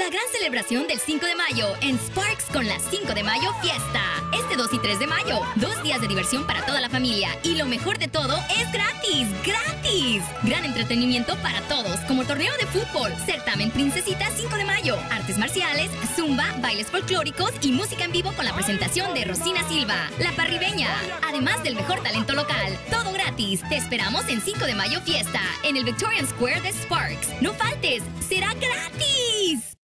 La gran celebración del 5 de mayo en Sparks con la 5 de mayo fiesta. Este 2 y 3 de mayo, 2 días de diversión para toda la familia. Y lo mejor de todo es gratis, ¡gratis! Gran entretenimiento para todos, como torneo de fútbol, certamen Princesita 5 de mayo, artes marciales, zumba, bailes folclóricos y música en vivo con la presentación de Rosina Silva, la parribeña. Además del mejor talento local, todo gratis. Te esperamos en 5 de mayo fiesta, en el Victorian Square de Sparks. No faltes, será gratis.